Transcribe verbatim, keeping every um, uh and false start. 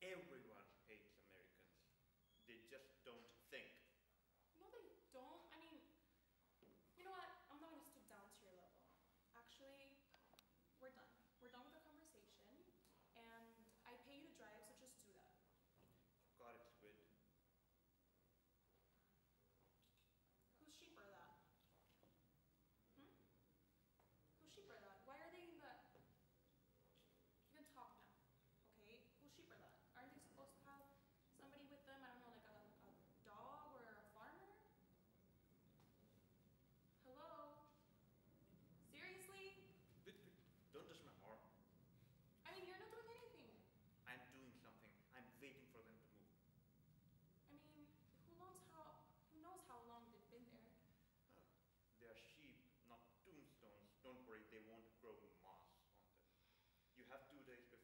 Everyone hates Americans. They just don't think. No, they don't. I mean, you know what? I'm not gonna stoop down to your level. Actually, we're done. We're done with the conversation, and I pay you to drive, so just do that. Got it, Squid. Whose sheep are that? Hmm? Whose sheep are that? Why are they in the... You can talk now, okay? Whose sheep are that? Aren't they supposed to have somebody with them? I don't know, like a, a dog or a farmer? Hello? Seriously? Wait, wait, don't touch my arm. I mean, you're not doing anything. I'm doing something. I'm waiting for them to move. I mean, who knows how, who knows how long they've been there? Oh, they are sheep, not tombstones. Don't worry, they won't grow moss on them. You have two days before